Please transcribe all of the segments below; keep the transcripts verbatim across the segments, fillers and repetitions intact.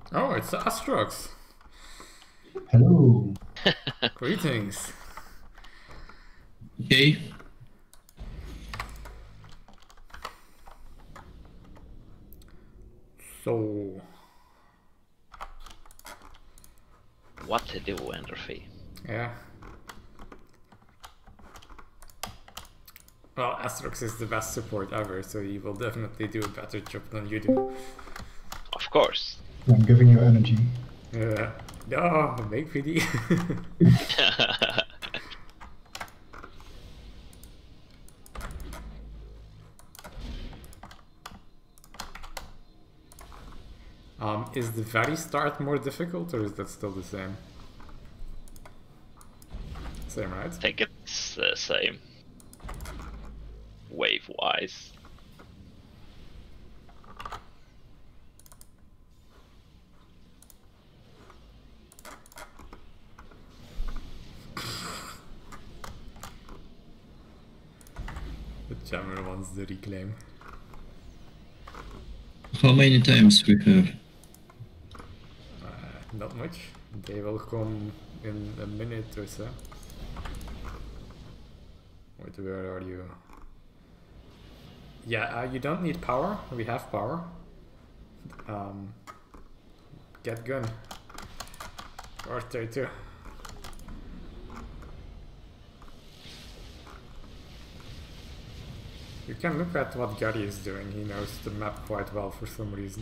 Oh, it's Astrox. Hello. Greetings. Okay. So, What to do, Enderfee? yeah. Well, Astrox is the best support ever, so he will definitely do a better job than you do. Of course. I'm giving you energy. Uh, no, make P D. um, is the very start more difficult, or is that still the same? Same, right? I think it's the same. Wave-wise. The jammer wants the reclaim. How many times we have? Uh, not much. They will come in a minute or so. Wait, where are you? Yeah, uh, you don't need power. We have power. Um, get gun. Or thirty-two. You can look at what Gary is doing. He knows the map quite well for some reason.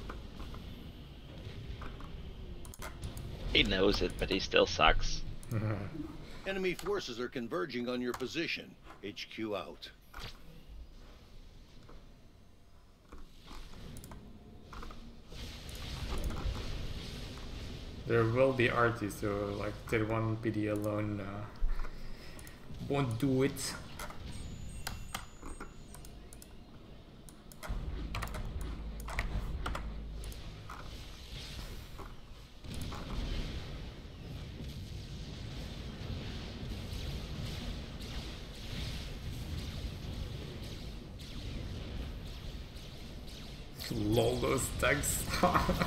He knows it, but he still sucks. Enemy forces are converging on your position. H Q out. There will be arties, so like tier one P D alone uh, won't do it. Lol, those tags. Nice.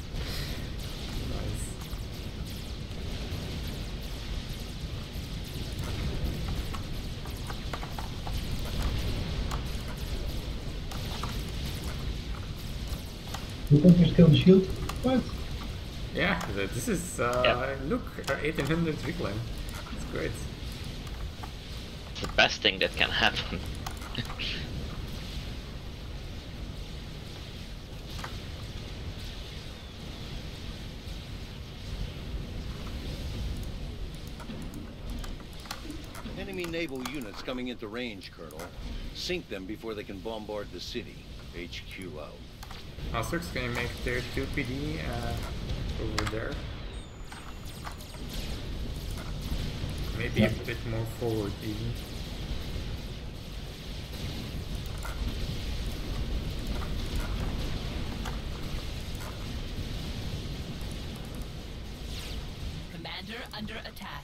You think you killed the shield? What? Yeah, this is, uh, Yeah. look, eighteen hundred reclaim. It's great. It's the best thing that can happen. Enemy naval units coming into range, Colonel. Sink them before they can bombard the city. H Q out. Astrox, can you make tier two P D uh, over there? Maybe a bit more forward even. Commander under attack.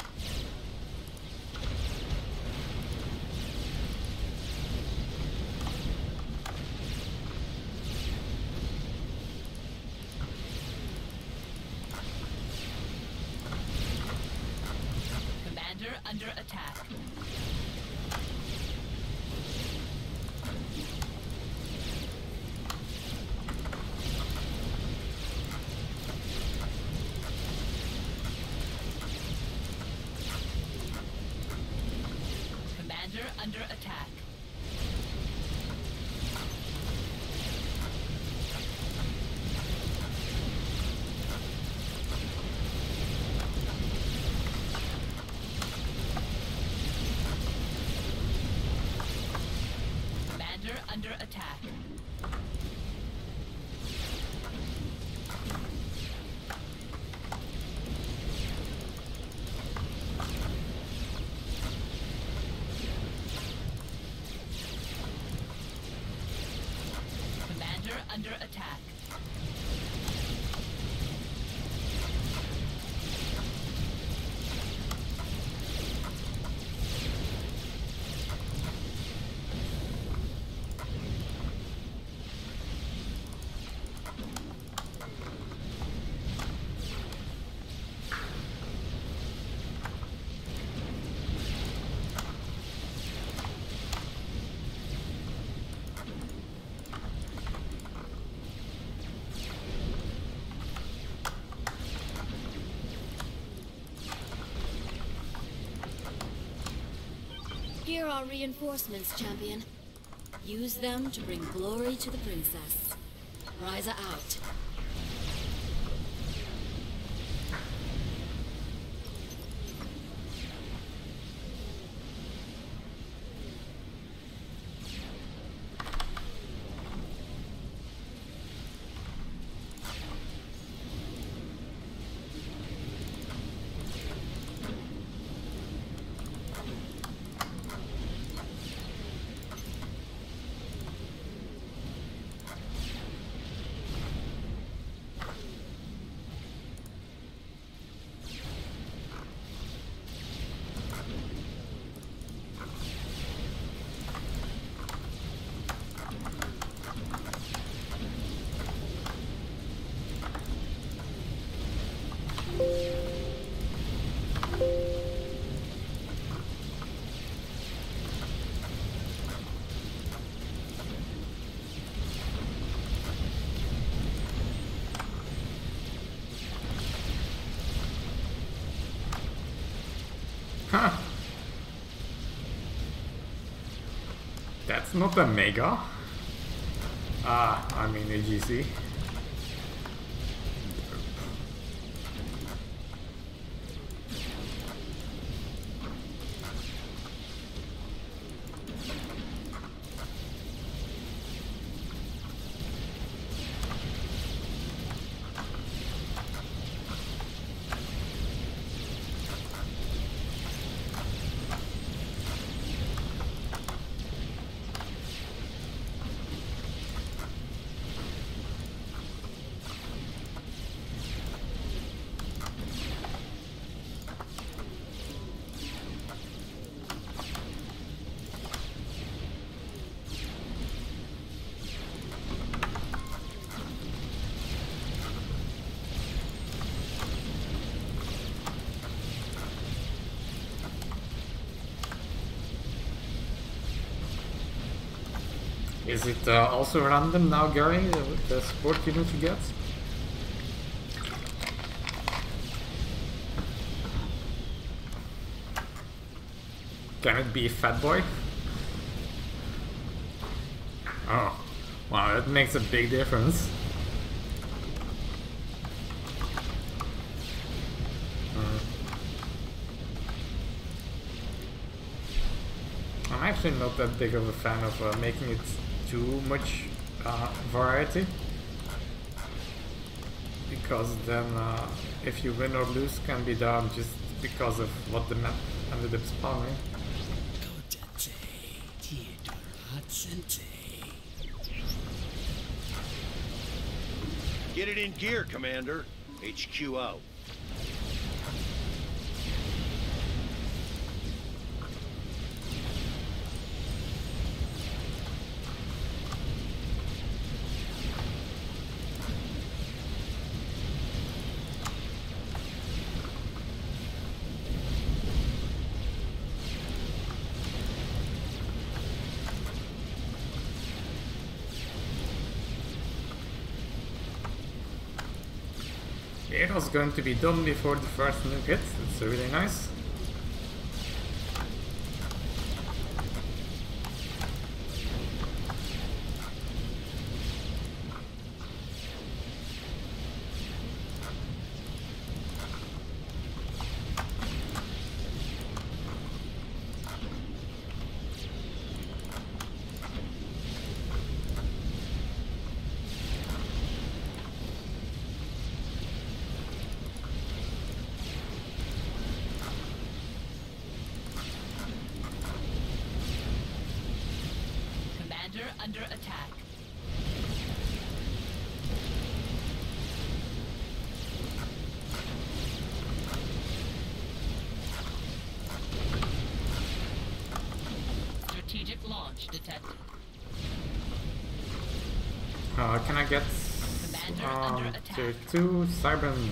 Commander under attack. Commander under attack. Commander under attack. Commander under attack. Here are reinforcements, champion. Use them to bring glory to the princess. Ryza out. Huh. That's not a mega. Ah, I mean a G C. Is it uh, also random now, Gary, the, the support you need to get? Can it be Fat Boy? Oh, wow, that makes a big difference. Hmm. I'm actually not that big of a fan of uh, making it too much uh, variety, because then uh, if you win or lose can be down just because of what the map ended up spawning. Get it in gear, Commander. H Q out. It was going to be done before the first nuke hit. It's really nice. Under attack. Strategic launch detected. Uh, can I get um, tier two Cybern?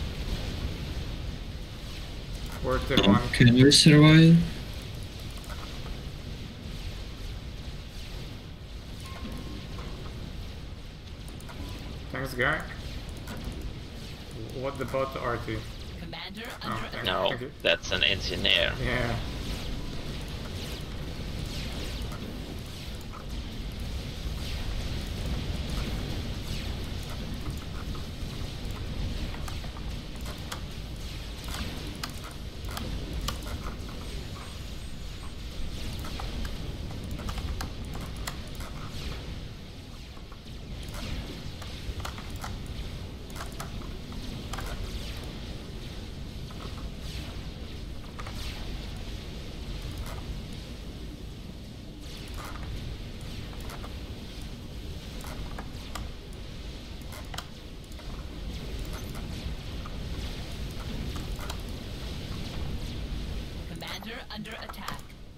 Or tier Oh, one? can we survive? Thanks, Guy. What about the R T? Commander Oh, under thank, No, thank you. that's an engineer. Yeah. Commander under attack.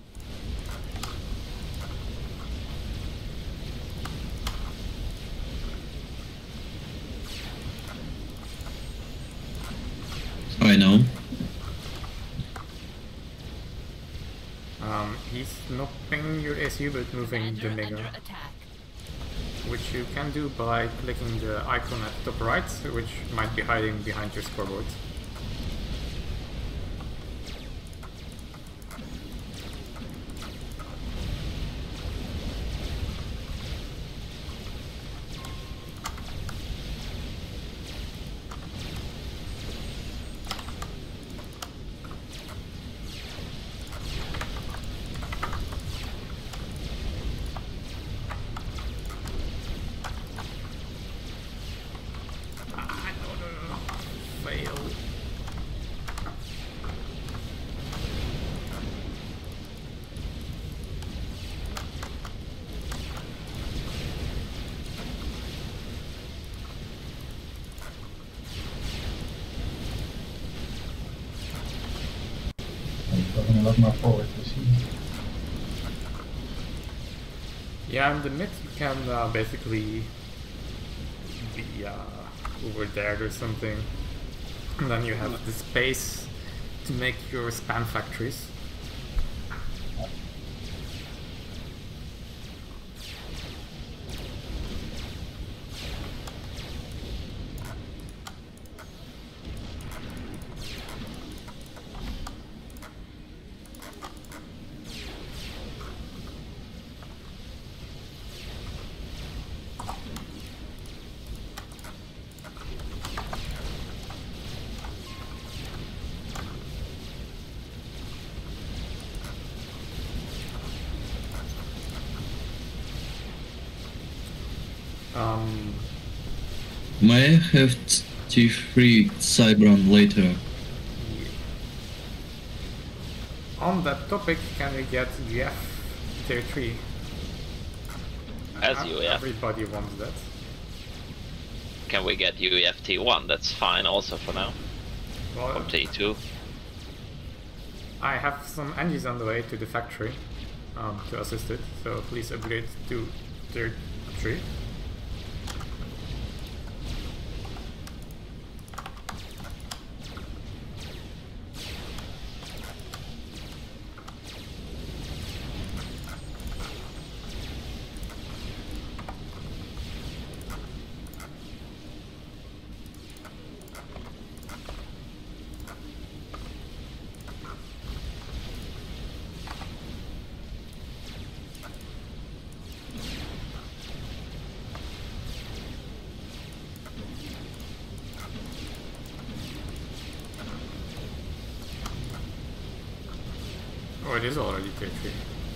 I know. Um, he's knocking your S U but moving the Commander Mega, under attack. which you can do by clicking the icon at the top right, which might be hiding behind your scoreboard. Ah, no, no, no, no. Fail. I'm going a lot more forward, you see. Yeah, in the mid you can uh, basically be uh, over there or something. And then you have the space to make your spam factories. Um, May I have T three Cybran later? on that topic, can we get U F tier three? As Uh, U F. Everybody wants that. Can we get U E F T one? That's fine also for now. Well, Or T two. I have some engines on the way to the factory um, to assist it, so please upgrade to tier three. Oh, it is already tier three.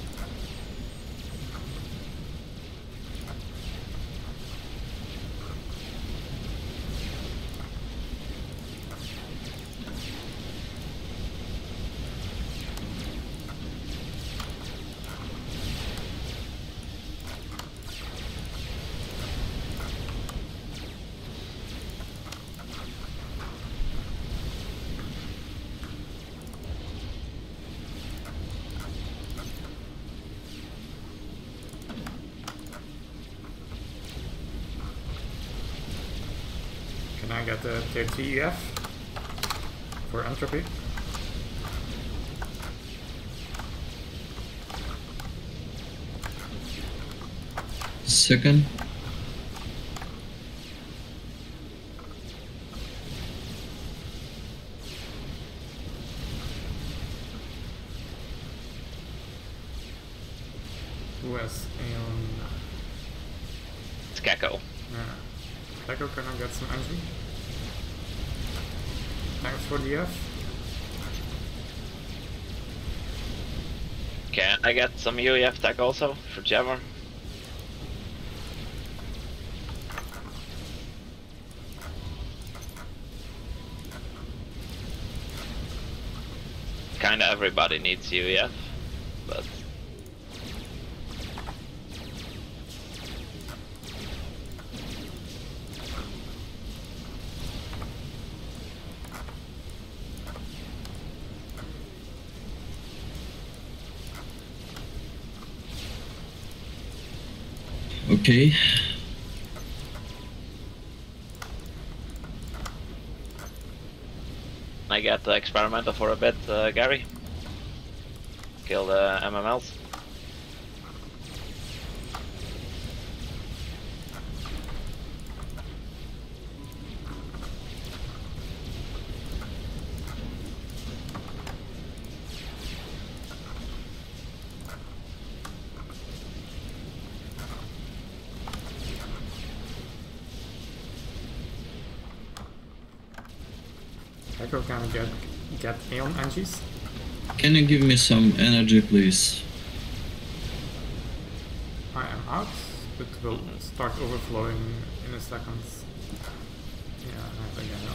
Can I get the tier three U F for entropy? Second. Who has Aeon? It's Gecko. Yeah. Gecko, can I get some energy? Thanks for the U F. Can I get some U E F tech also for Jevon? Kinda everybody needs U E F, but Okay. I get the experimental for a bit, uh, Gary. Kill the M M Ls. Echo, can we get get Aeon Angies? Can you give me some energy, please? I am out, but will start overflowing in a second. Yeah, I think I know.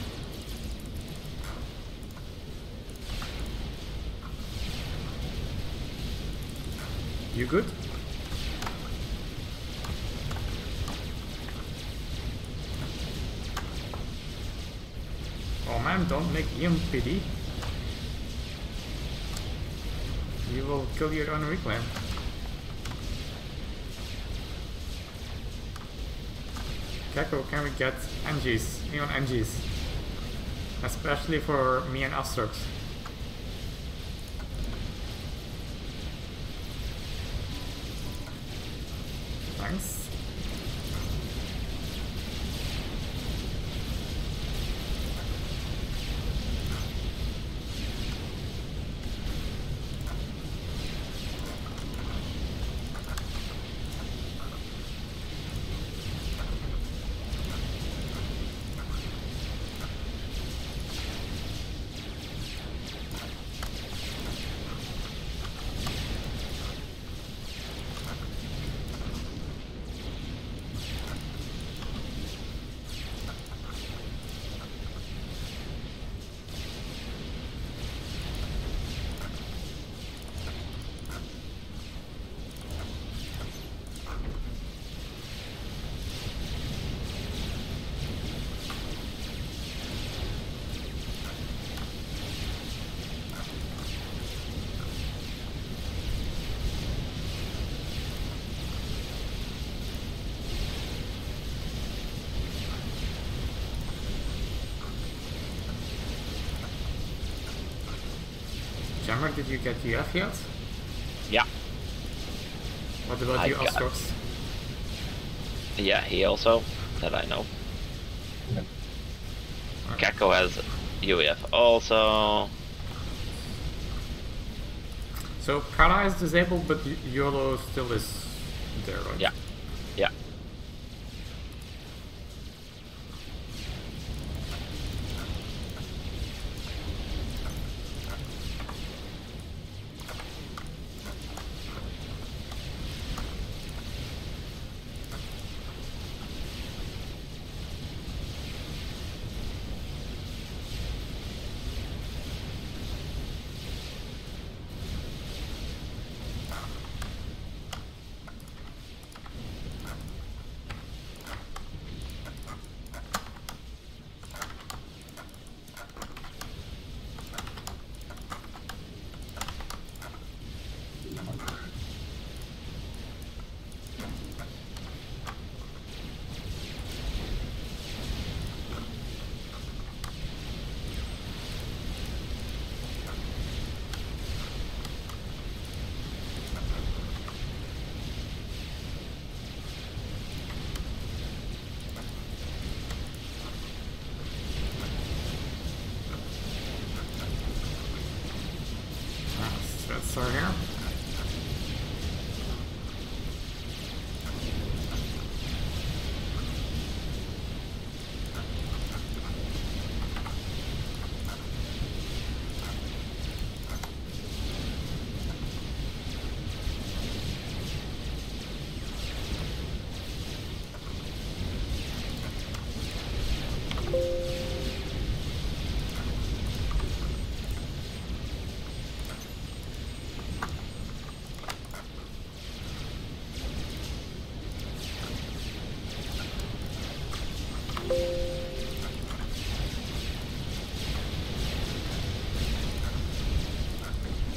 You good? Oh man, don't make Ian pity. You will kill your own reclaim. Gecko, can we get Angies? Neon Angies? Especially for me and Asterix. Thanks. Jammer, did you get U F yet? Yeah. What about I you, got- Asterix? Yeah, he also, that I know. Gecko has U E F also. So Prada is disabled, but Y- YOLO still is there, right? Yeah. Yeah. That's, that's our here.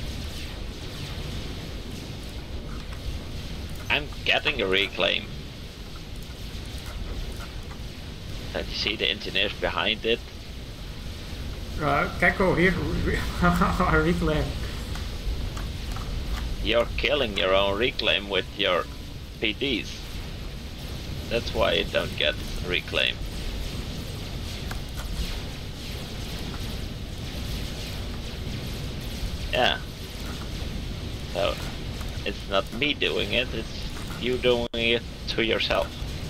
I'm getting a reclaim. And you see the engineers behind it. Uh, Gecko, here, I reclaim. You're killing your own reclaim with your P Ds. That's why you don't get reclaim. Yeah. So, it's not me doing it, it's you doing it to yourself.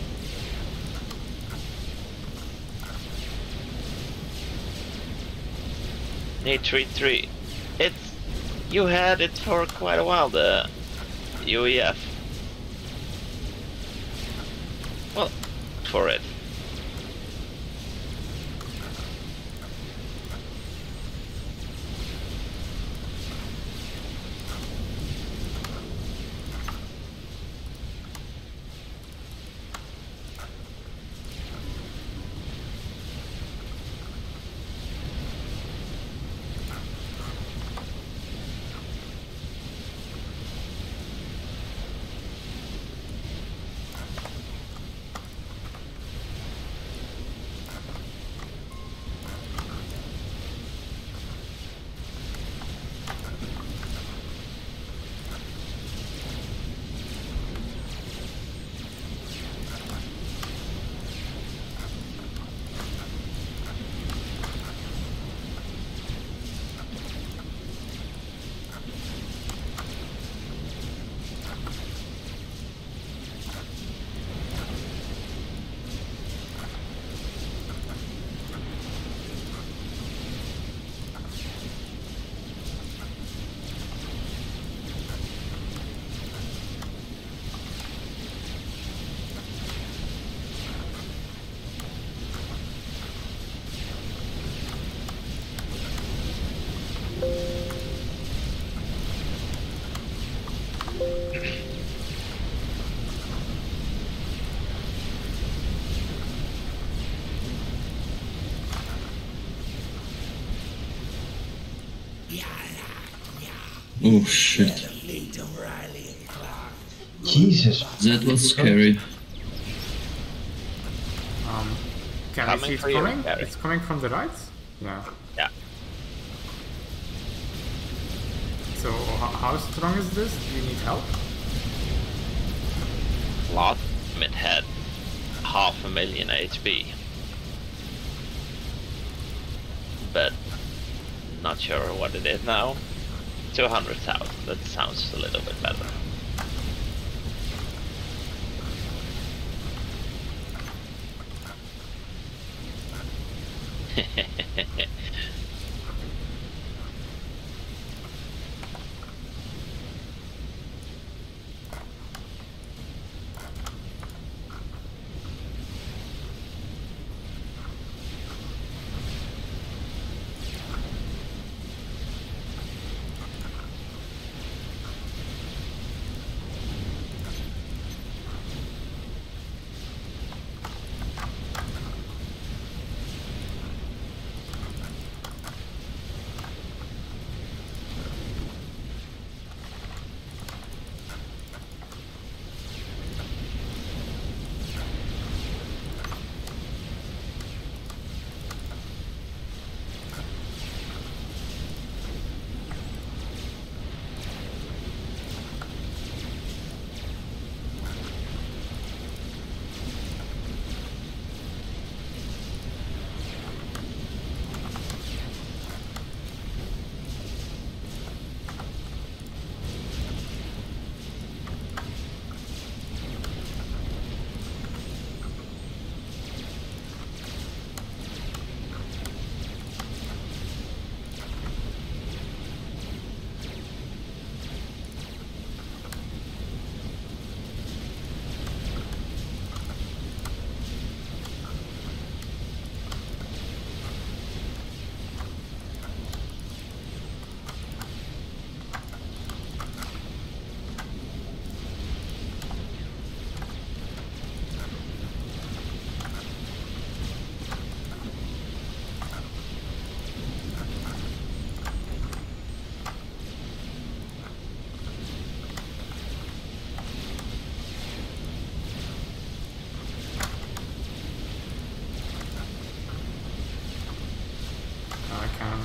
Need three three. It's... You had it for quite a while, the U E F. Well, for it. Oh shit. Jesus. That was scary. Um, can Coming we see it's for you, coming? Gary. It's coming from the right? Yeah. Yeah. So, h- how strong is this? Do you need help? Lot it had half a million H P. But not sure what it is now. two hundred thousand, that sounds a little bit better.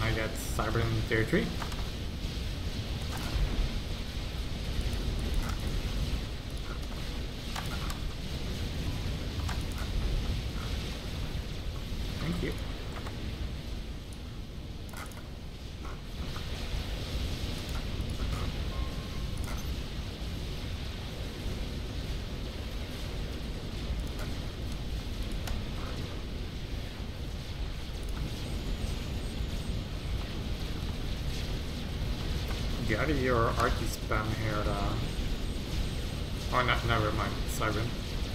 I get Cyber in tier three. Thank you. Gary, your arty spam here. Uh... Oh, no, never mind. Siren.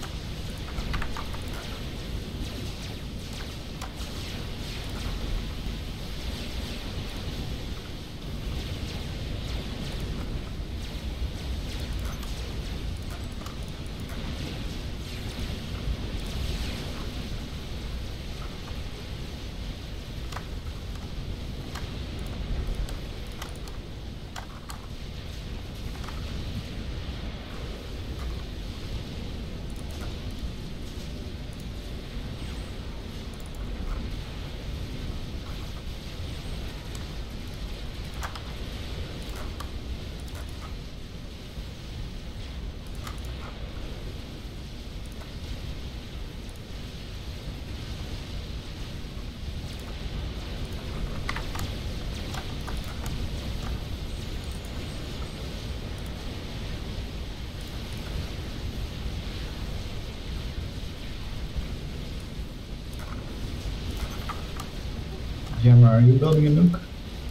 Jammer, are you building a nuke?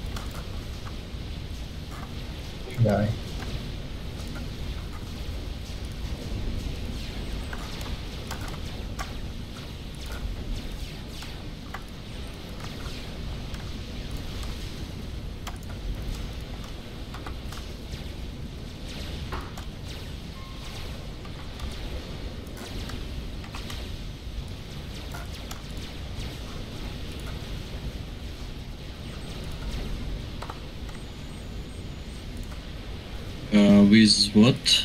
Should I? Uh, with what?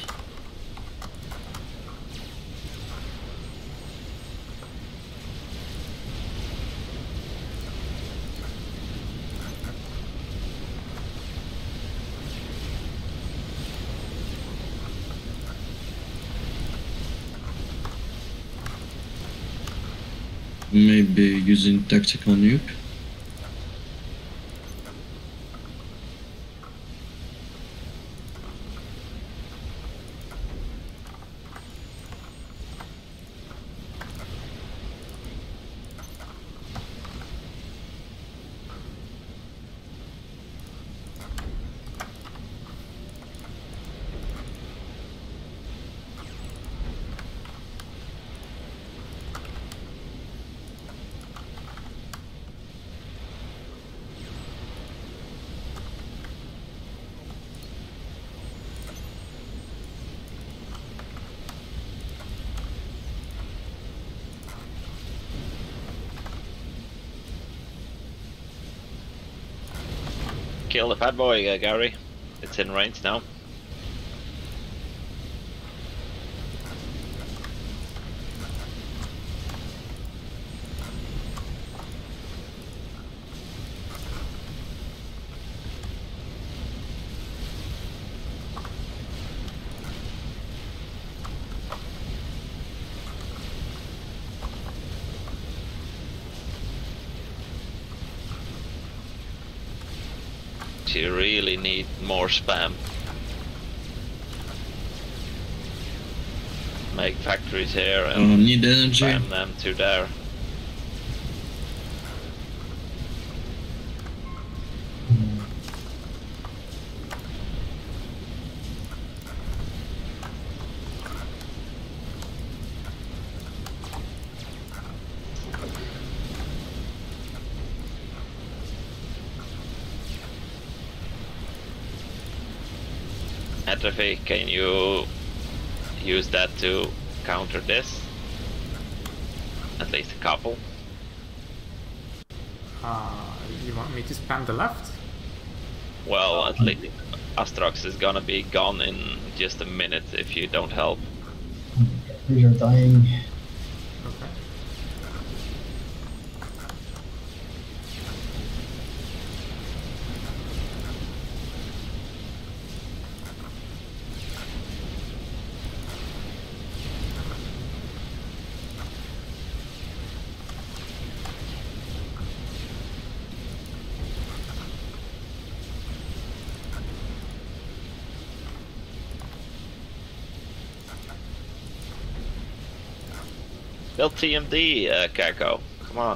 Maybe using tactical nuke. Kill the fat boy, uh, Gary. It's in range now. You really need more spam. Make factories here and Uh, need energy. spam them to there. Atrophy, can you use that to counter this? At least a couple. Uh, you want me to spam the left? Well, at least Astrox is gonna be gone in just a minute if you don't help. These are dying. Okay. They'll T M D, uh, Kako. Come on.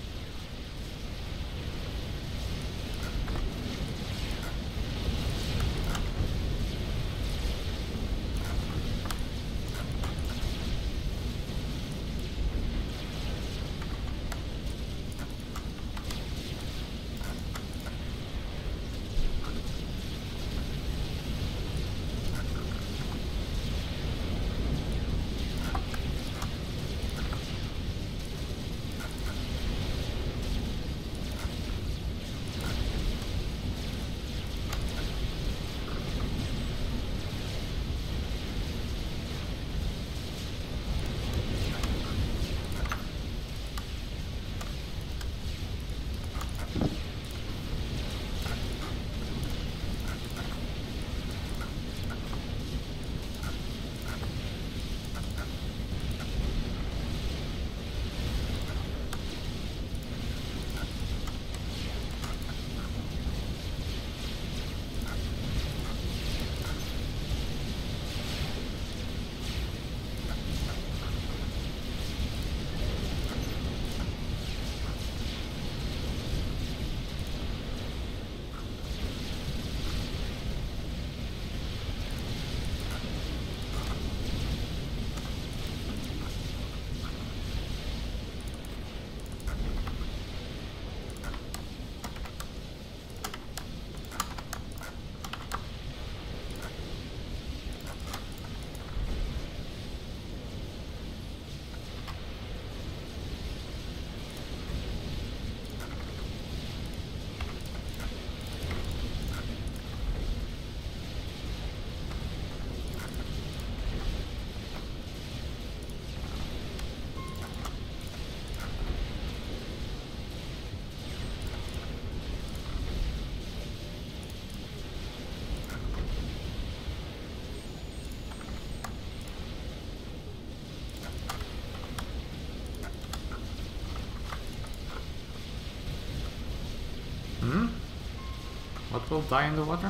Hmm? What will die in the water?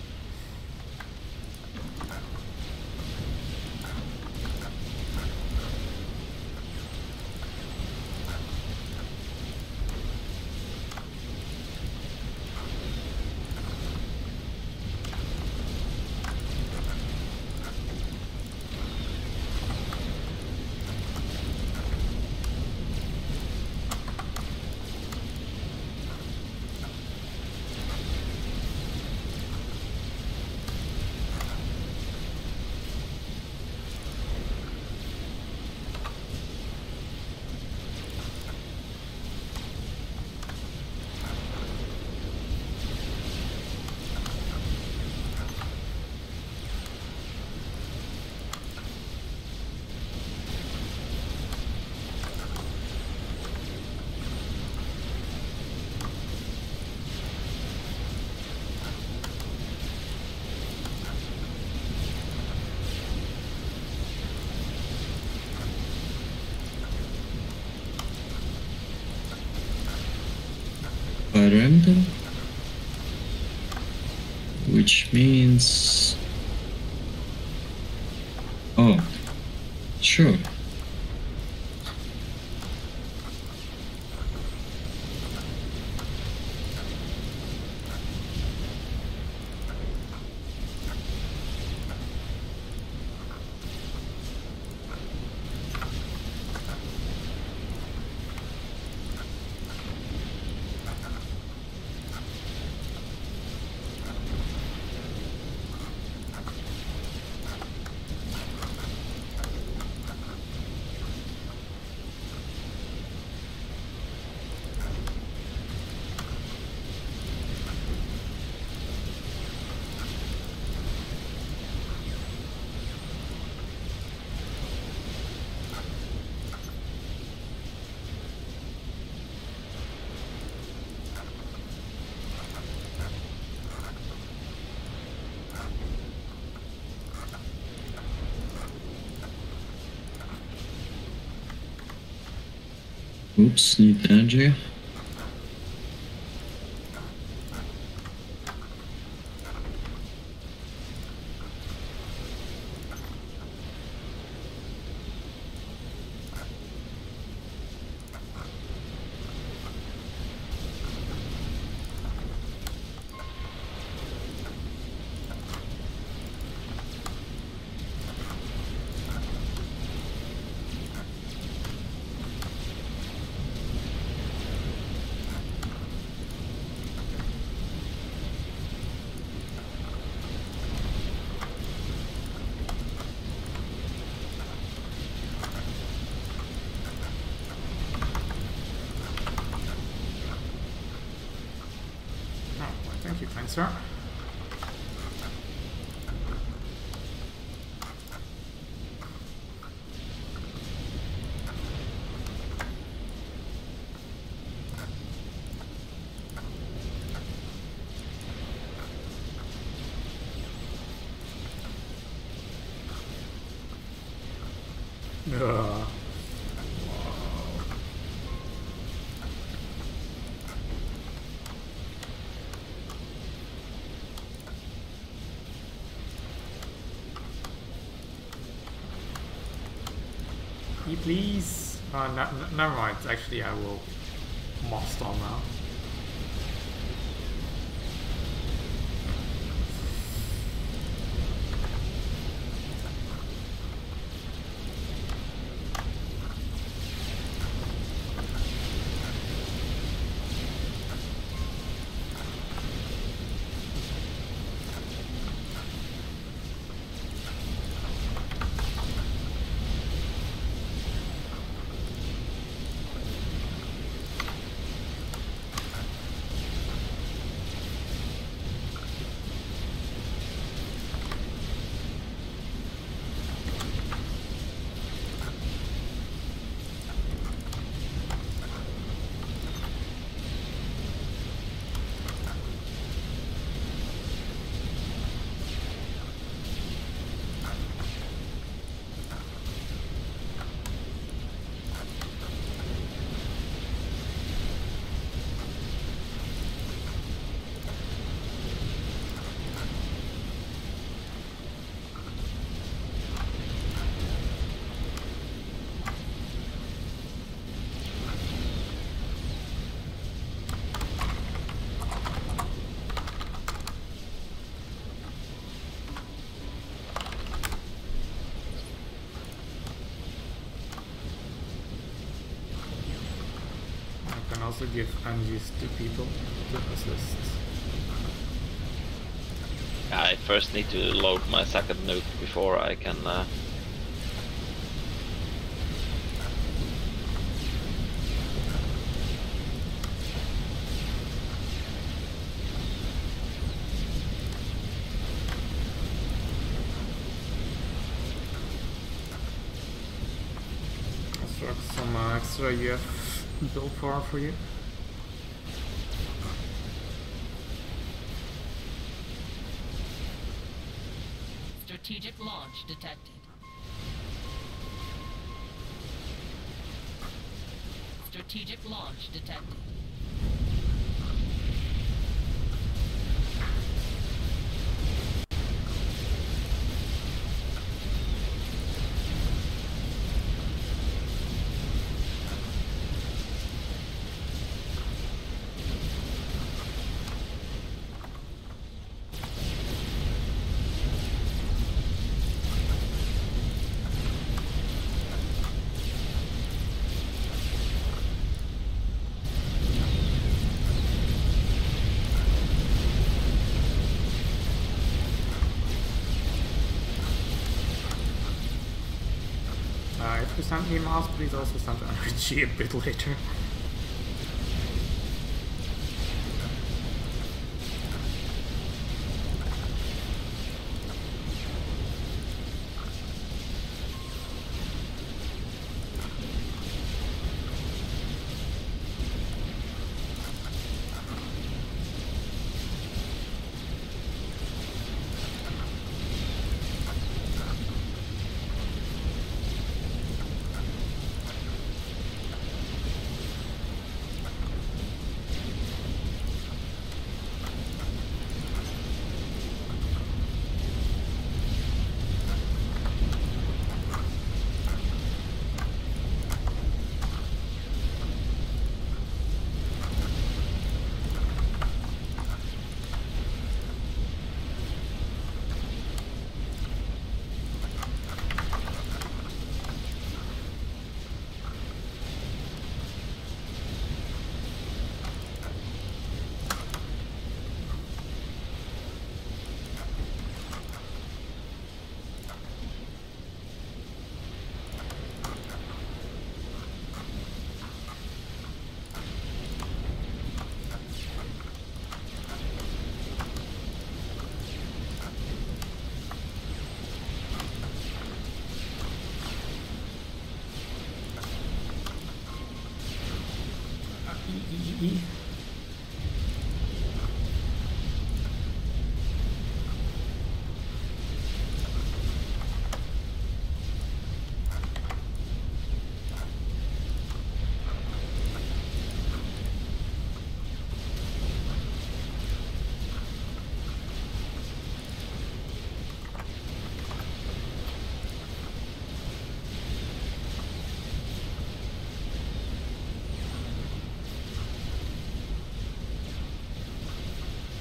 Parameter, which means, oh, sure. Oops, need energy. Thank you, kind sir. Ugh. E, please. Uh, n n never mind. Actually, I will mob stall now. Also give energies to people to assist. I first need to load my second nuke before I can uh... Construct some uh, extra U F build power for you. Strategic launch detected. Strategic launch detected. If you send me mouse, please also send energy a bit later.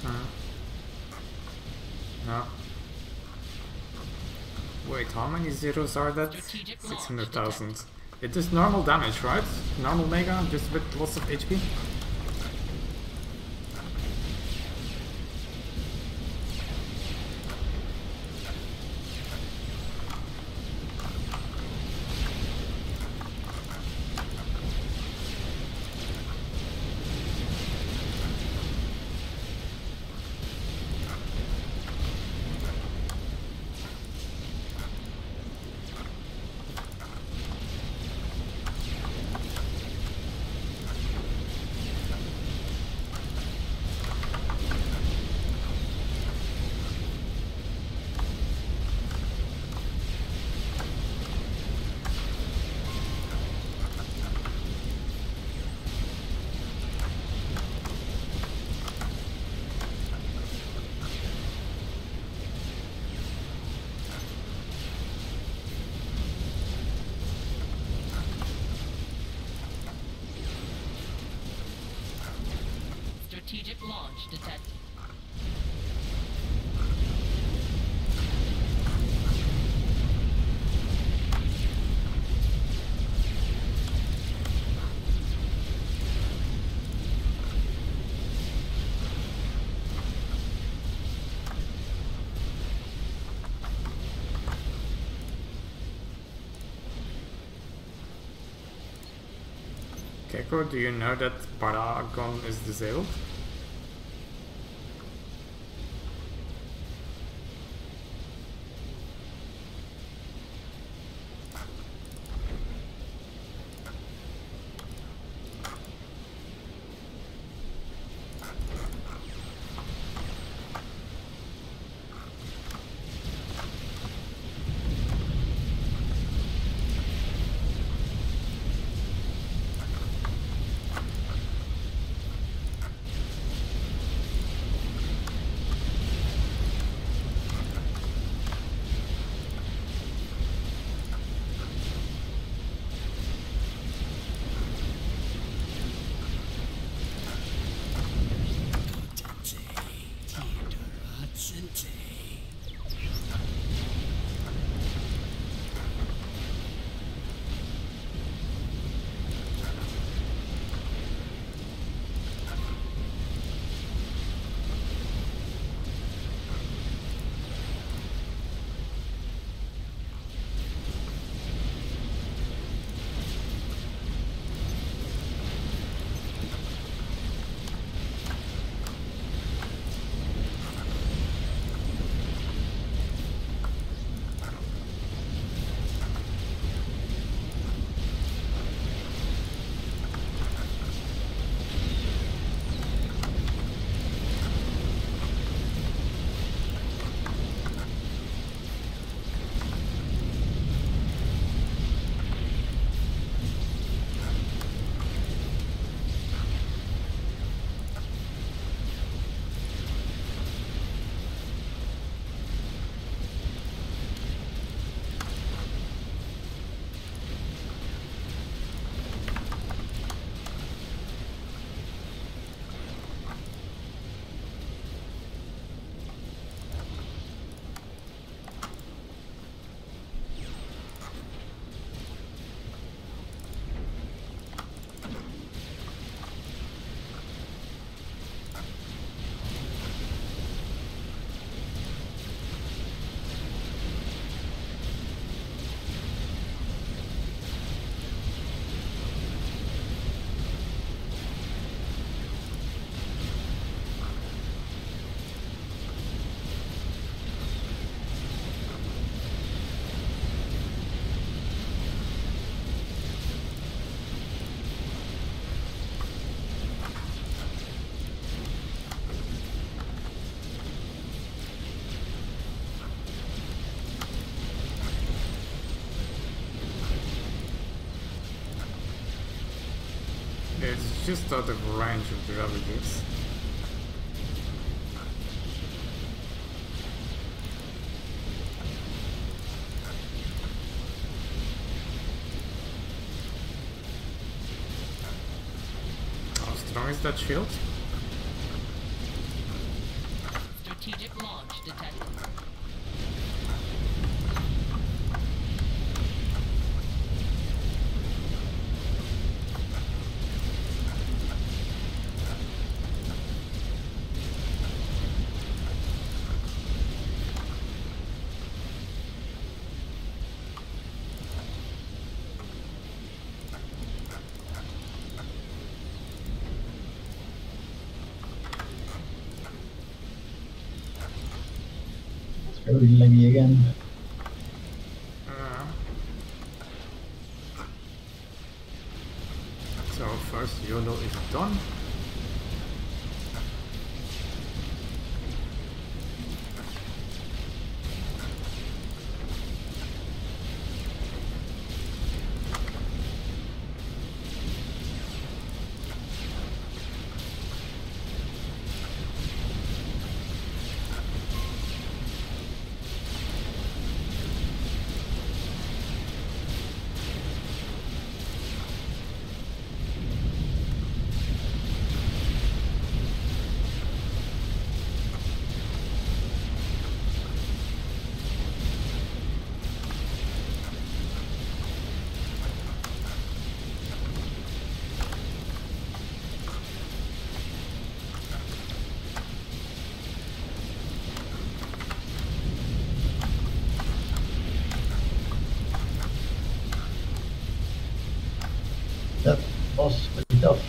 Uh, no. Wait, how many zeros are that? Strategic six launch hundred thousand. It does normal damage, right? Normal Mega, just with lots of H P? Strategic launch detected. Keiko, do you know that Paragon is disabled? It's just out of range of the Ravagers. How strong is that shield? launch detected. It's very laggy again. Uh, so first YOLO is done. That was pretty tough.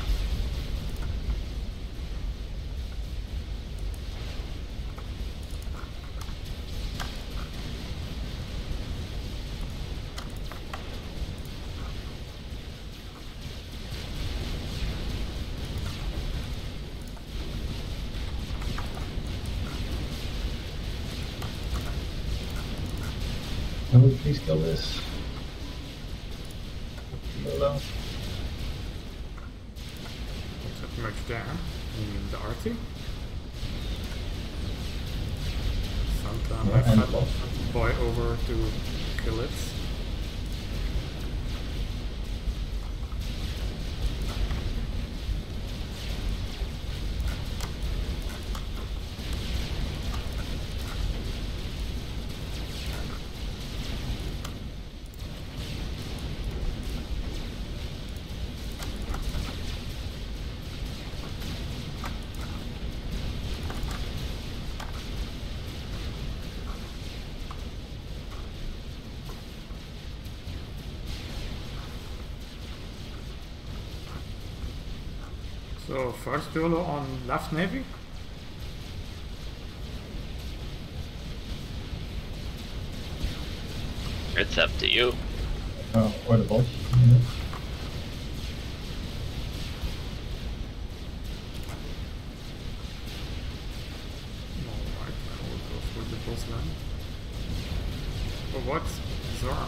Can we please kill this? YOLO. That much there in the R T. Santa Yeah, left and that boss. boy over to kill it. So first YOLO on left navy. It's up to you. Oh, or the boss. Yeah. Alright, I will go for the boss then. For what? Zora.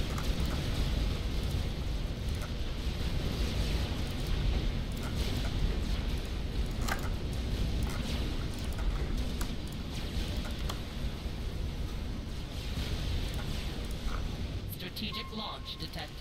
Strategic launch detected.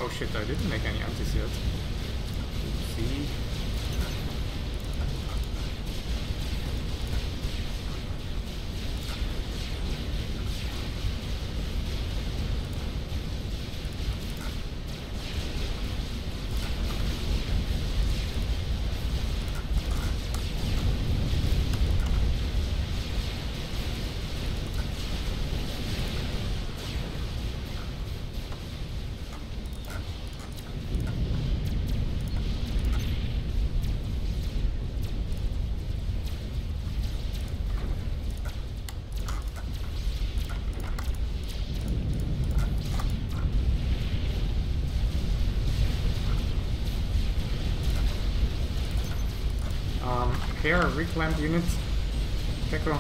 Oh shit, I didn't make any antis yet. See? Um, here, reclaimed unit. Gecko.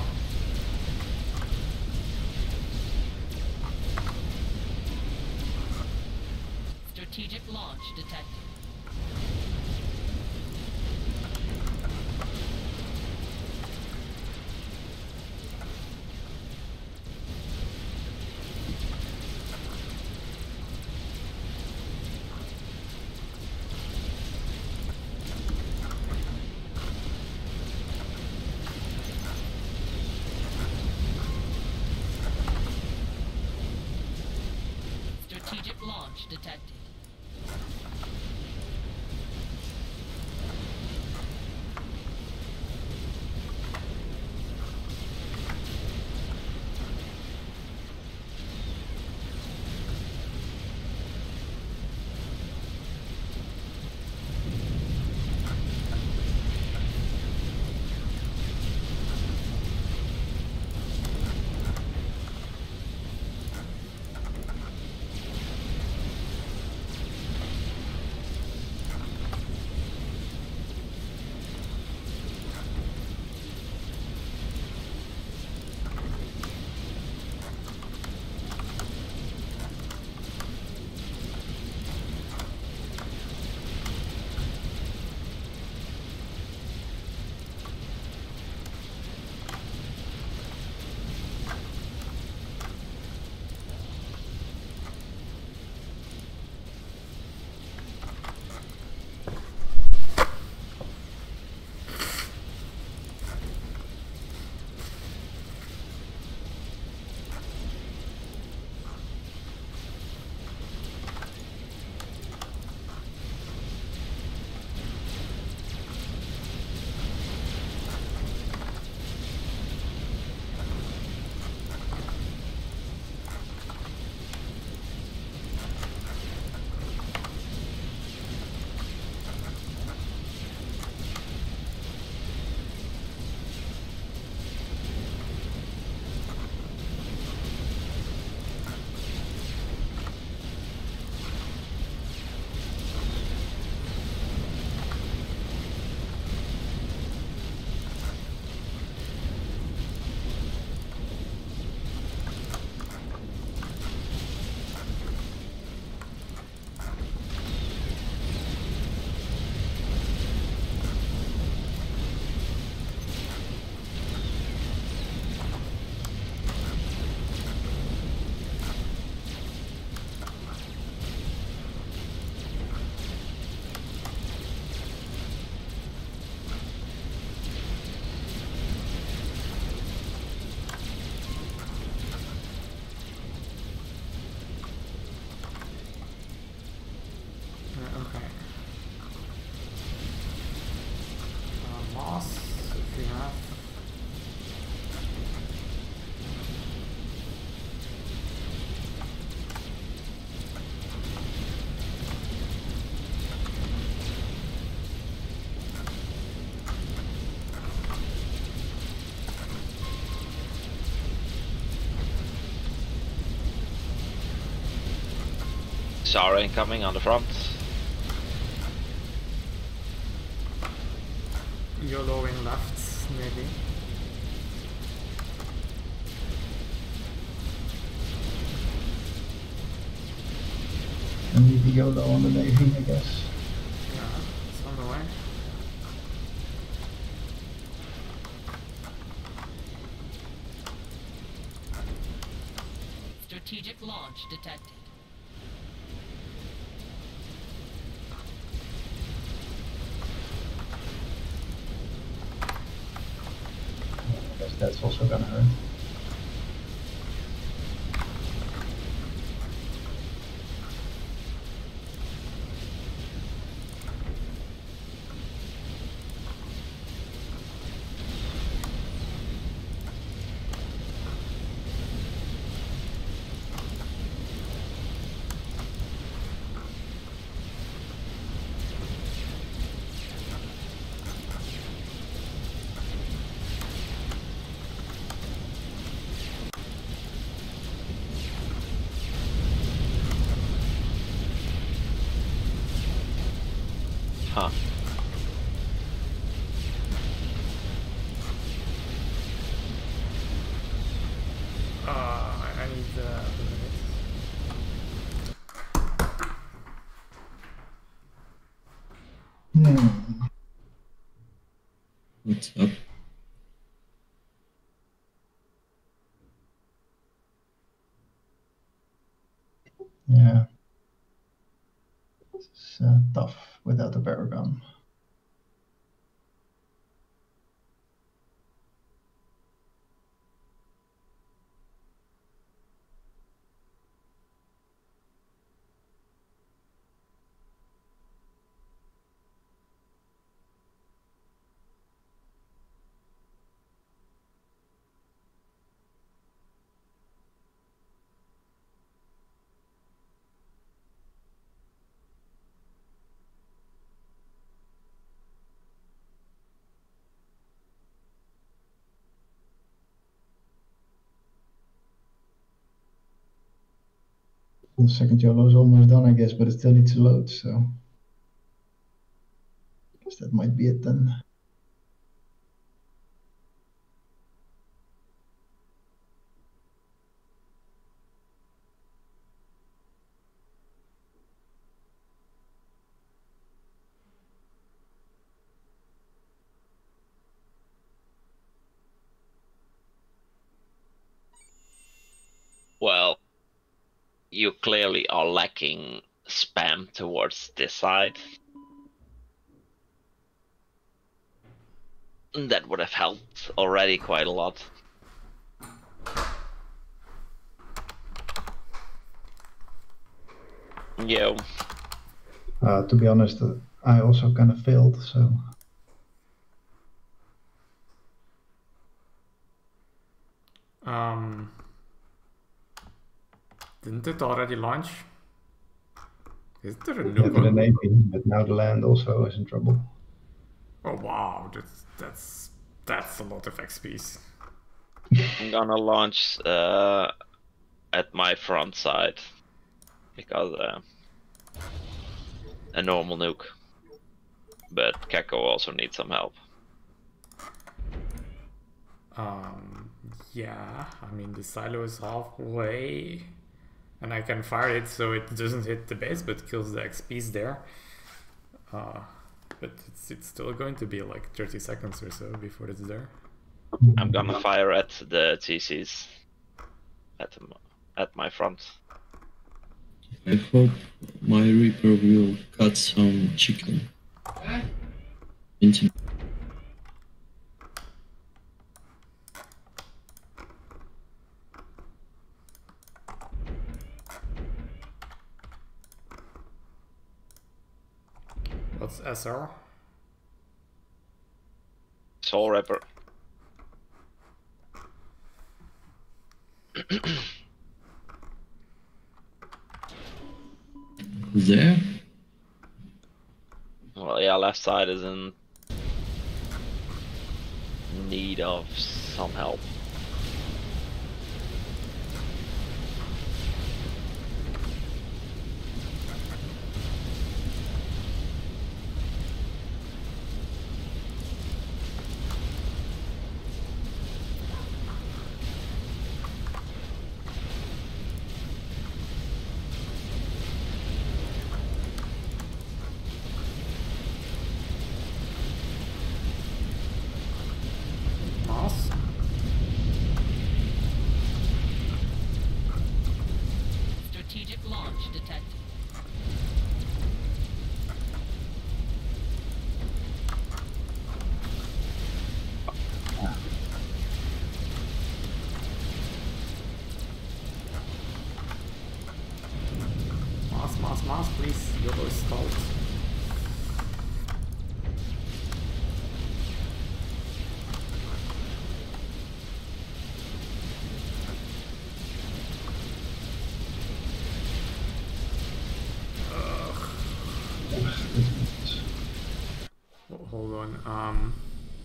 Strategic launch detected. Strategic launch detected. Zara incoming on the front. YOLO in left, maybe. And leave the YOLO on the Navy, I guess. Yeah, it's on the way. Strategic launch detected. because that's also gonna hurt. Huh. Uh, I I need uh, a minute. Hmm. What's up? Yeah. It's uh, tough without a barrel gun. The second YOLO is almost done, I guess, but it still needs to load, so I guess that might be it then. Well, you clearly are lacking spam towards this side. That would have helped already quite a lot. Yo. Uh, to be honest, uh, I also kind of failed, so Um, didn't it already launch? Is there a yeah, nuke to the on? Navy, but now the land also is in trouble. Oh wow, that's that's that's a lot of X Ps. I'm gonna launch uh, at my front side because uh, a normal nuke, but Keko also needs some help. Um, yeah, I mean the silo is halfway, and I can fire it so it doesn't hit the base but kills the X Ps there. Uh, but it's it's still going to be like thirty seconds or so before it's there. I'm gonna fire at the T Cs at m- at my front. I hope my Reaper will cut some chicken into. What's S R? Soul Ripper. There? Well, yeah, left side is in need of some help. Moss? Strategic launch detected. Mars, Mars, please. Yolo is stalled. Hold on. Um.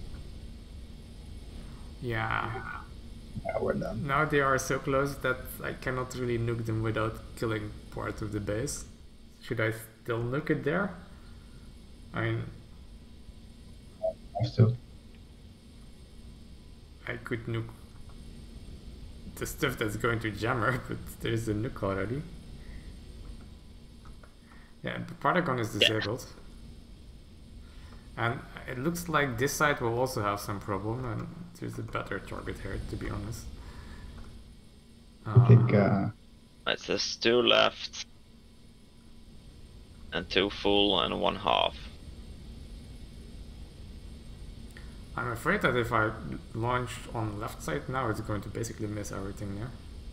Yeah. Yeah, we're done. Now they are so close that I cannot really nuke them without killing part of the base. Should I still nuke it there? I mean, I still. I could nuke the stuff that's going to Jammer, but there's a nuke already. Yeah, the Paragon is disabled. And it looks like this side will also have some problem, and there's a better target here, to be honest. I think. Uh, It says two left, and two full, and one half. I'm afraid that if I launch on the left side now, it's going to basically miss everything there.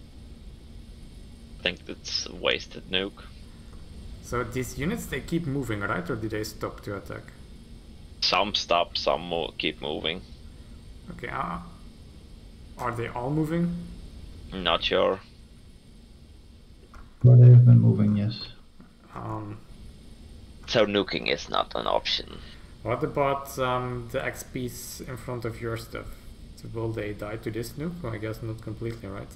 I think that's a wasted nuke. So these units, they keep moving, right? Or did they stop to attack? Some stop, some mo keep moving. Okay, uh, are they all moving? Not sure. but they have been moving, yes. Um, So nuking is not an option. what about um, the X Ps in front of your stuff? So will they die to this nuke? Well, I guess not completely, right?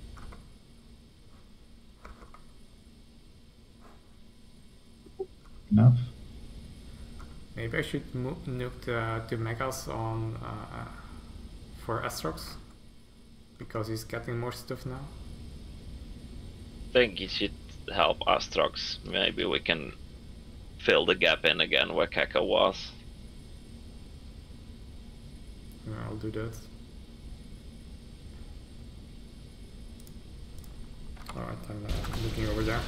Enough. Maybe I should mo nuke the two megas on uh, for Astrox, because he's getting more stuff now. I think it should help Astrox. Maybe we can fill the gap in again where Keka was. Yeah, I'll do that. Alright, I'm uh, looking over there.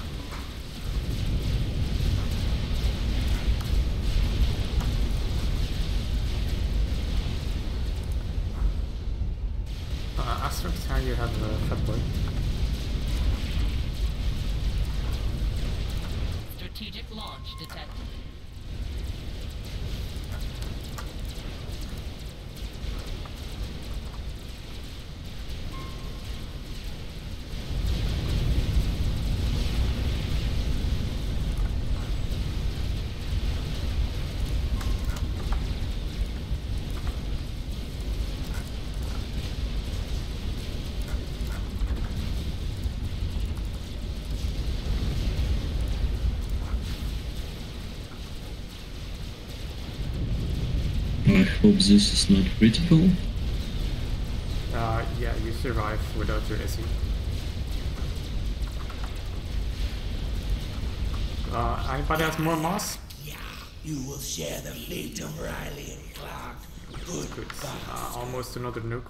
Uh, Astrox, how you have a fat boy? Strategic launch detected. I hope this is not critical. Uh, yeah, you survive without your S E. Uh, anybody has more moss? Yeah, you will share the fate of Riley and Clark. Good. Goodbye. Uh, almost another nuke.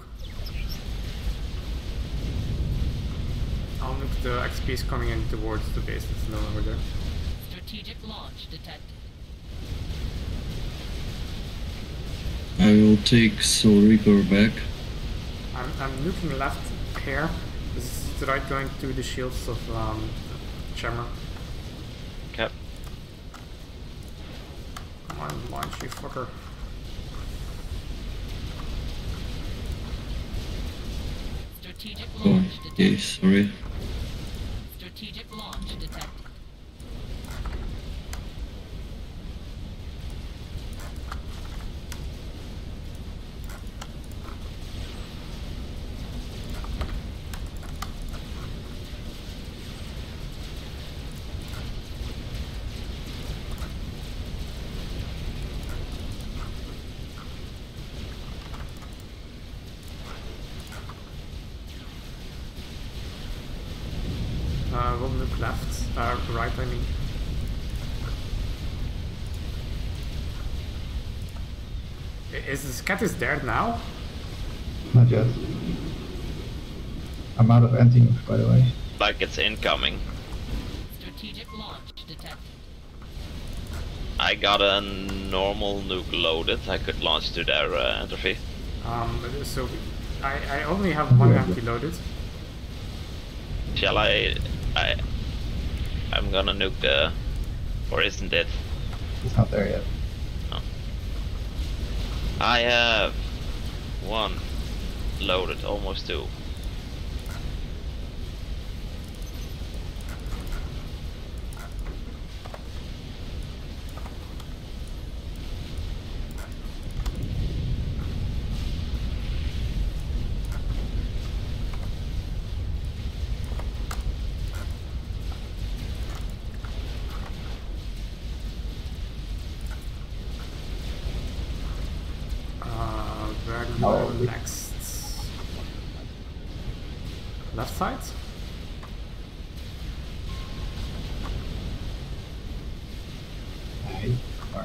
I'll nuke the X Ps coming in towards the base. It's no longer there. Strategic launch detected. I will take Soul Reaper back. I'm, I'm nuking left here. This is right going to the shields of um, Jammer. Okay. Come on, launch, you fucker. Strategic Oh, launch okay, detected. sorry. Strategic launch detected. Uh, we'll nuke left, uh, right I mean. I- Is the scat is there now? Not yet. I'm out of anti-nuke, by the way. Like it's incoming. Strategic launch detected. I got a normal nuke loaded. I could launch to their uh, entropy. Um, so I, I only have one empty loaded. Shall I? I I'm gonna nuke the... Or isn't it? It's not there yet. I have one loaded, almost two. Where do you Oh, go we- next? Left side? Hey, Mars.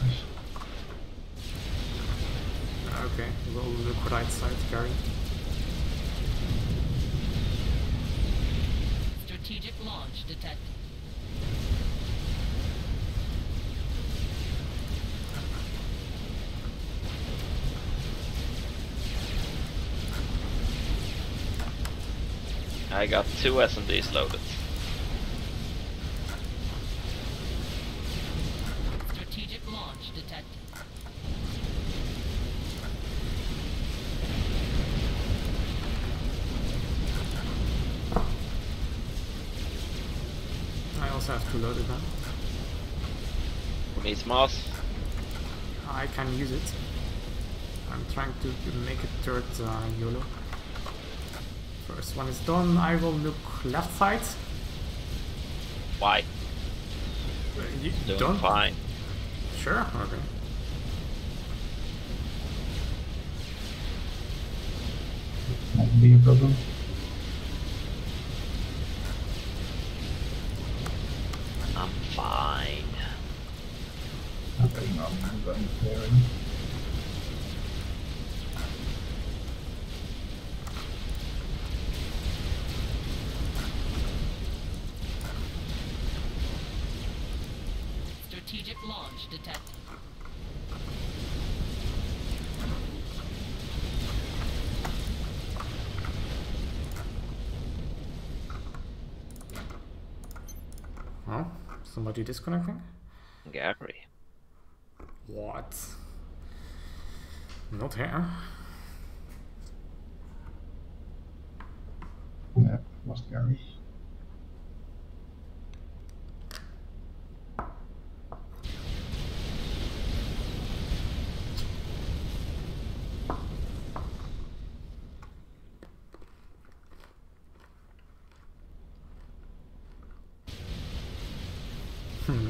Okay, we'll look right side, Gary. Strategic launch detected. I got two S M Ds loaded. Strategic launch detected. I also have two loaded now. Who needs moss? I can use it. I'm trying to make a third uh, YOLO. First one is done. I will look left side. Why? Uh, You Doing don't? fine. Sure. Okay. Might be a problem. I'm fine. Nothing wrong. I'm going clearing. Strategic launch detected. Oh, somebody disconnecting? Gary. What? Not here. Yeah, lost Gary. Hmm.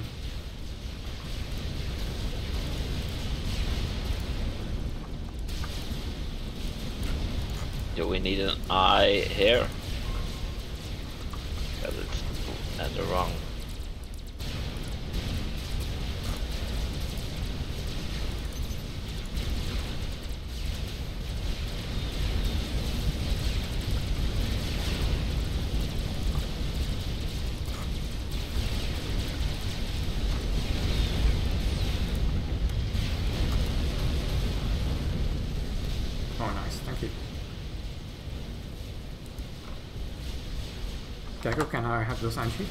Do we need an eye here? Because it's at the wrong. Oh, nice. Thank you. Gecko, can I have those entries?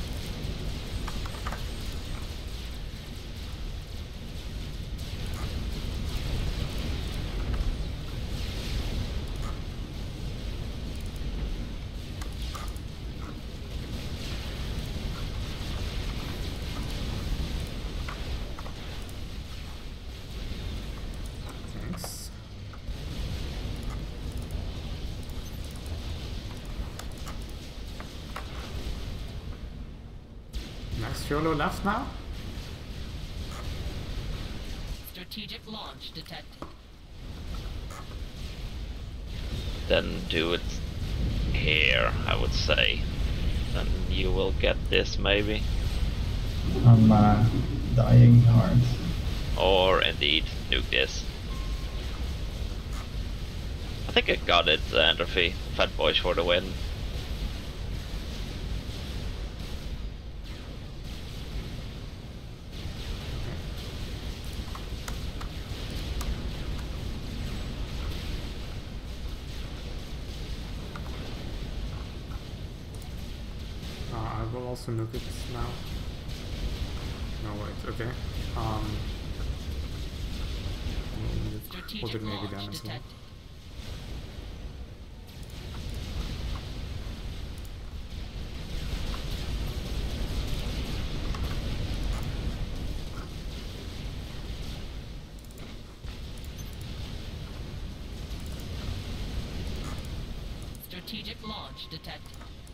Thanks. Next YOLO left now? Strategic launch detected. Then do it here, I would say. Then you will get this maybe. I'm uh, dying hard. Or indeed, nuke this. I think I got it, uh, Entropy. Fat Boys for the win. Uh, I will also nuke it now. No, wait, okay. Um, put Strategic it maybe launch down as well. detected. Strategic launch detected.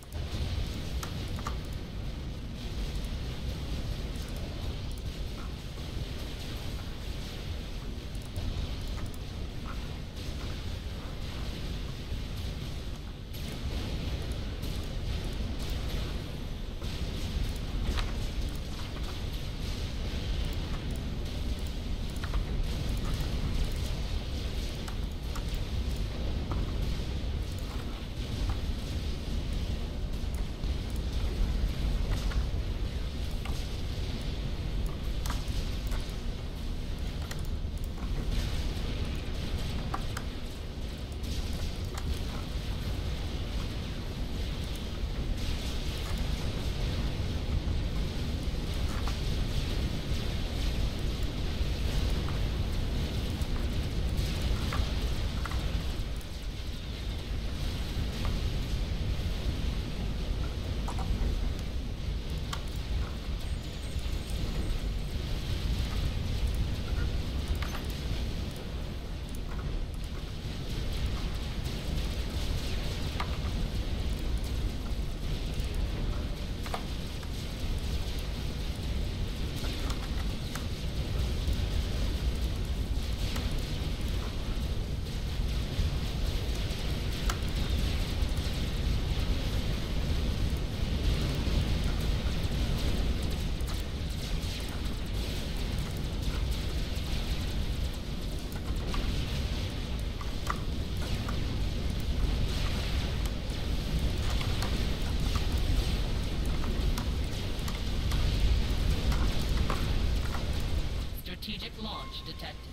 Strategic launch detected.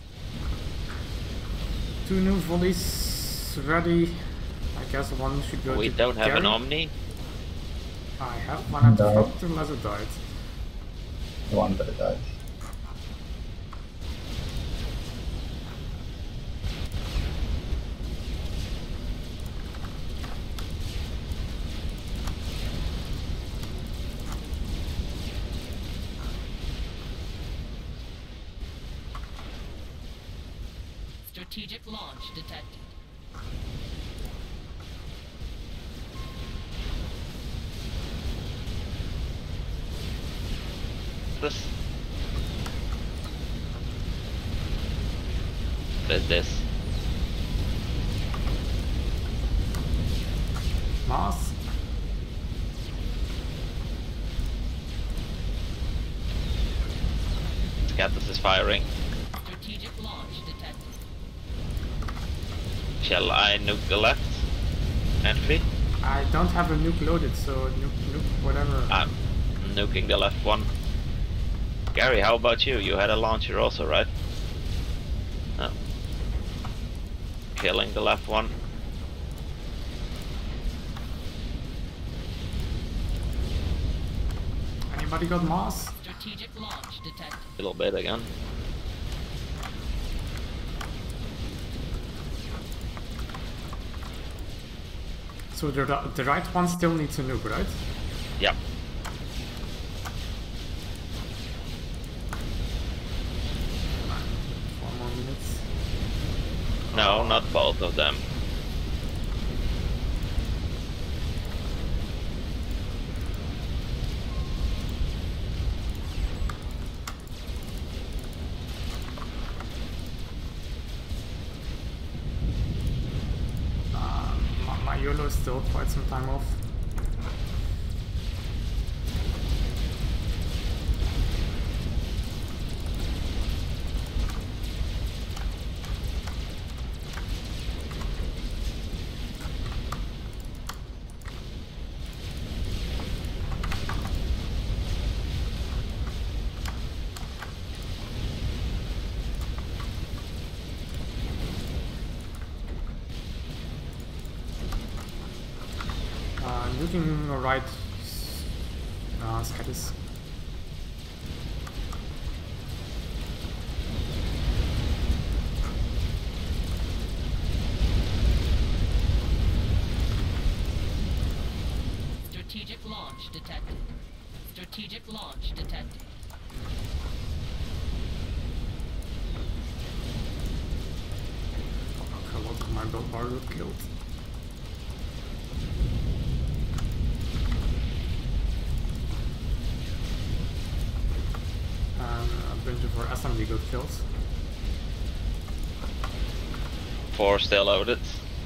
Two new volleys ready. I guess one should go We to don't have Gary. an Omni. I have one at the Died. front unless it died. The one that died. Strategic launch detected. This. There's this. Mars. Scatus is firing. Strategic launch detected. Shall I nuke the left entry? I don't have a nuke loaded, so nuke, nuke, whatever. I'm nuking the left one. Gary, how about you? You had a launcher also, right? No. Killing the left one. Anybody got Mars? Strategic launch detected. Little bit again. So the, ri- the right one still needs a nuke, right? Yep. Four more minutes. No, not both of them. Uh, my, my YOLO is still quite some time off. Uh, looking right, uh, Scatus. Strategic launch detected. A lot of my bombard got killed. And a bunch of our S M D got killed. Four still loaded.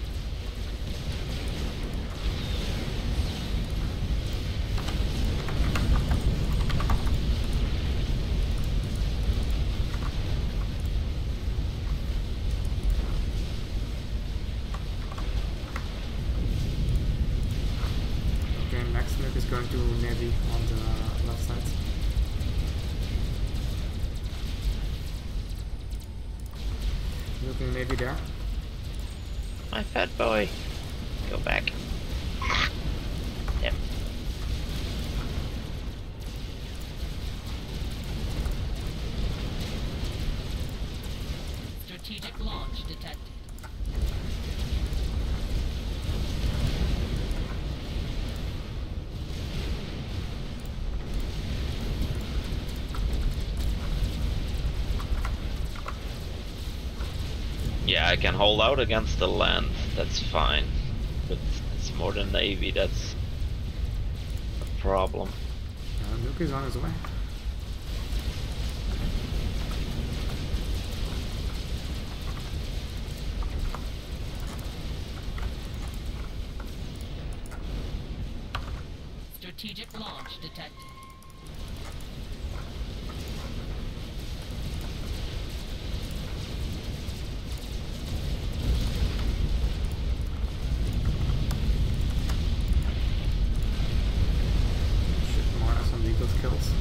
Okay, next nuke is going to Navy on the left side. Looking Navy there. My fat boy. Go back. Yep. Strategic launch detected. Yeah, I can hold out against the land, that's fine. But it's more the navy that's a problem. Uh, nuke is on his way. Strategic launch detected. Shit, more S M D got kills.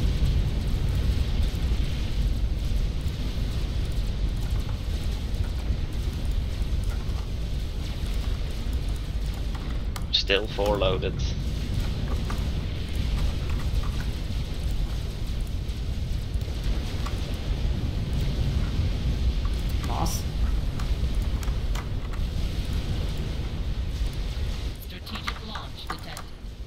Still four loaded. Loss. Strategic launch detected.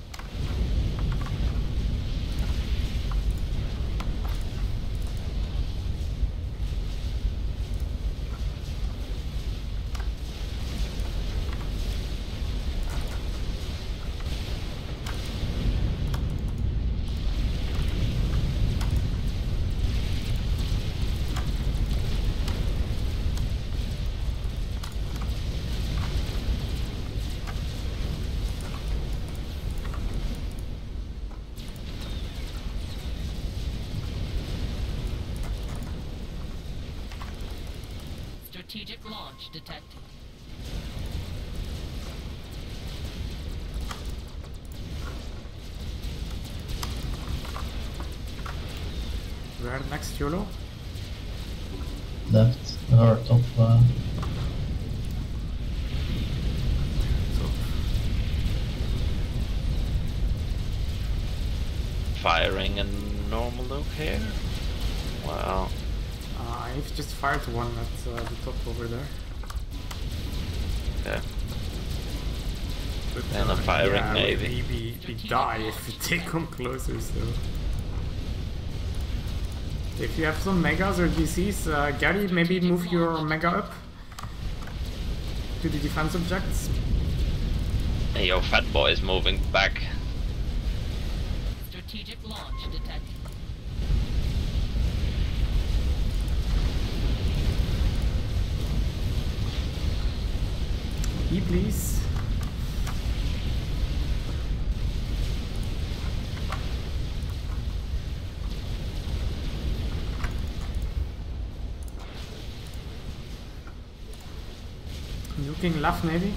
Strategic launch detected. Where next, YOLO? Left, or top. Uh, So, Firing a normal nuke here? Wow. uh, I've just fired one at uh, the top over there. Okay. But, And uh, a firing yeah, Navy. We, we, we die if they come closer, so... If you have some megas or D Cs, uh, Gary, maybe move your mega up to the defense objects. Hey, your fat boy is moving back. Strategic launch detected. E, please. Nuking left, maybe.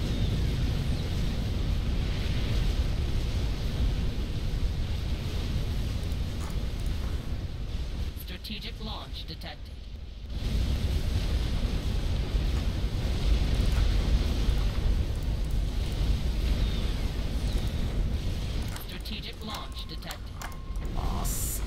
Strategic launch detected. Strategic launch detected. Loss.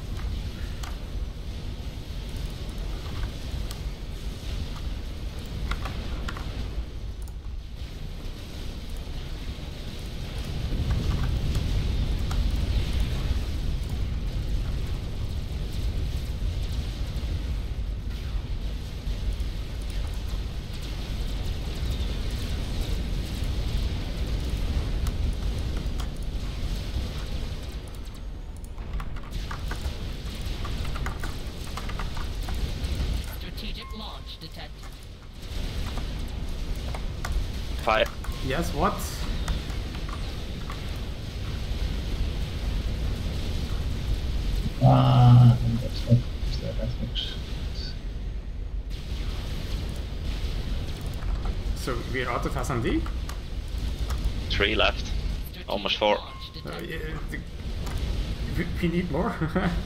detected. Fire. Yes, what? Ah, that's not that ethics. So we're out of S and D? Three left. Strategic Almost four. launch Uh, detected. yeah, the- we, we need more.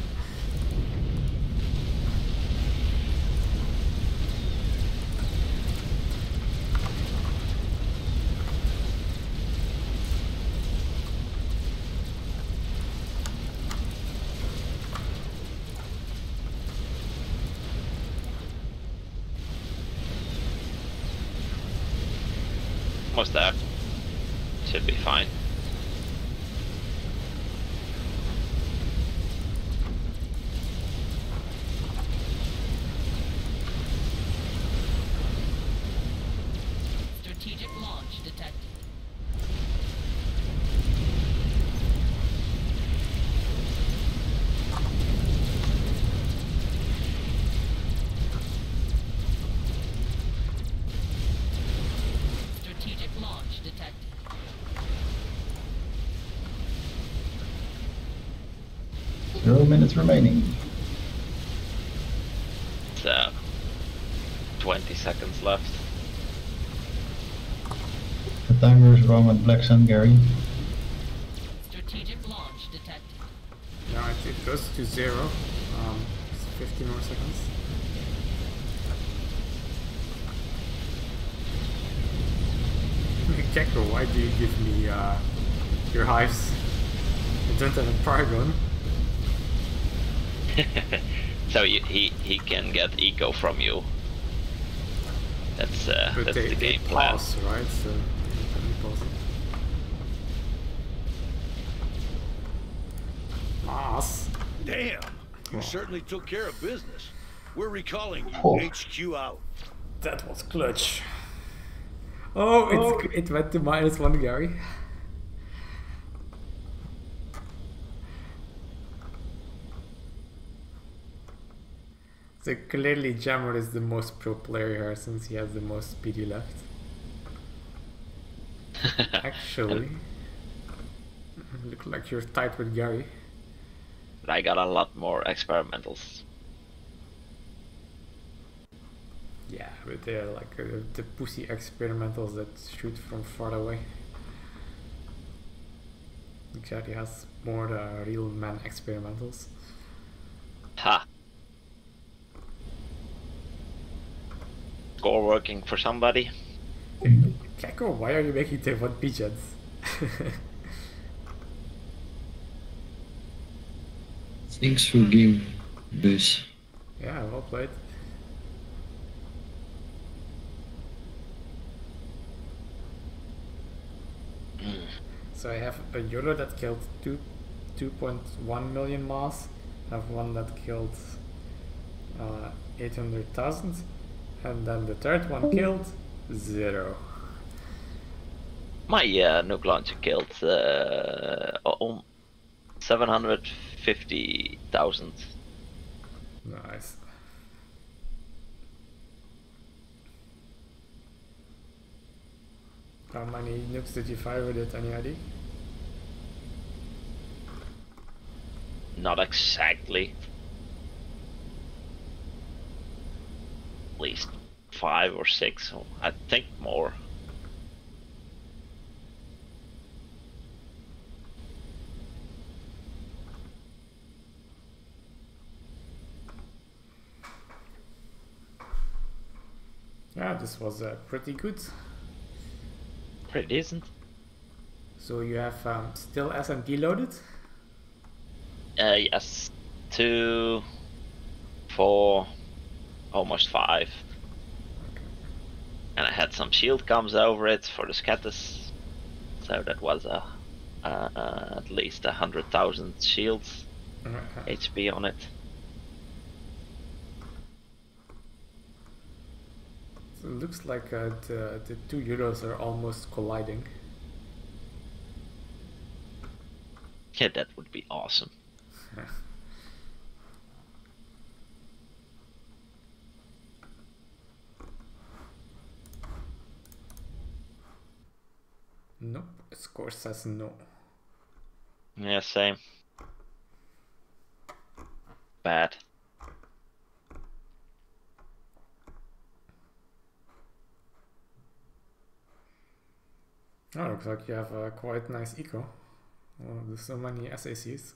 Almost there. Should be fine. Strategic launch detected. Strategic launch detected. Zero minutes remaining. So, twenty seconds left. The timer is wrong on Black Sun, Gary. Strategic launch detected. Yeah, it, it goes to zero. Um, it's fifteen more seconds. Gecko, why do you give me uh, your hives? I don't have a Paragon. So you, he he can get eco from you. That's uh, But that's they, the they game plan. pause, right? So let me pause it. Moss. Damn! You certainly took care of business. We're recalling you. Oh. H Q out. That was clutch. Oh, it's, it went to minus one, Gary. So clearly Jammer is the most pro player here since he has the most speedy left. Actually, look like you're tight with Gary. But I got a lot more experimentals. Yeah, but they're like uh, the pussy experimentals that shoot from far away. Gary has more uh, real man experimentals. Ha! Score working for somebody. Gecko, why are you making the one pigeons? Thanks for game, base. Yeah, well played. So I have a Euro that killed two, two point one million mass. I have one that killed uh, eight hundred thousand, and then the third one killed zero. My uh, nuke launcher killed uh, um, seven hundred fifty thousand. Nice. How many nukes did you fire with it? Any idea? Not exactly. At least five or six. I think more. Yeah, this was uh, pretty good. Pretty decent. So you have um, still S M D loaded? Uh, yes, two, four, almost five. And I had some shield comes over it for the scatters, so that was a, uh, uh, at least a hundred thousand shields H P on it. So it looks like uh, the, the two Euros are almost colliding. Yeah, that would be awesome. Nope, score says no. Yeah, same. Bad. Oh, looks like you have a quite nice eco. Oh, there's so many S A Cs.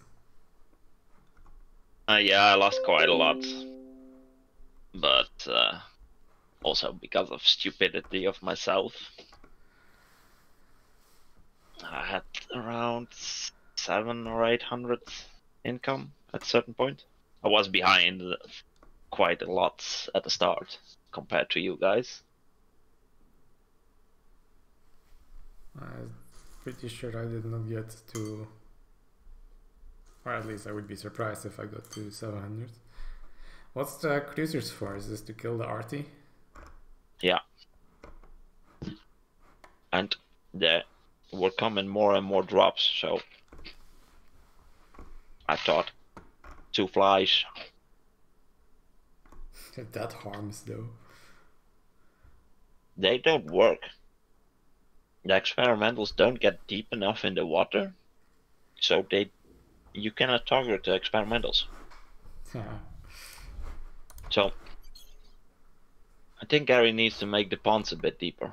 Uh, yeah, I lost quite a lot. But uh, also because of stupidity of myself. I had around seven or eight hundred income at a certain point. I was behind quite a lot at the start compared to you guys. I'm pretty sure I did not get to, or at least I would be surprised if I got to seven hundred. What's the cruisers for? Is this to kill the arty? Yeah. And there were coming more and more drops, so I thought two flies. That harms though. They don't work. The experimentals don't get deep enough in the water, so they you cannot target the experimentals. Yeah. So I think Gary needs to make the ponds a bit deeper.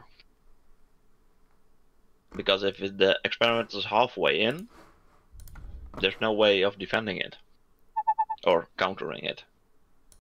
Because if the experiment is halfway in, there's no way of defending it. Or countering it.